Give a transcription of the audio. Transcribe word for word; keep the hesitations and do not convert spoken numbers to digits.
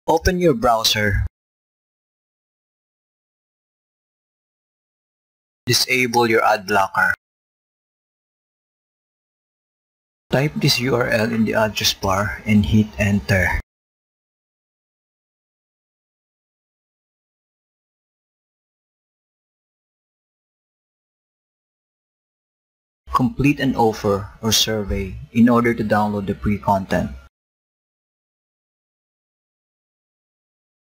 Open your browser. Disable your ad blocker. Type this U R L in the address bar and hit enter. Complete an offer or survey in order to download the free content.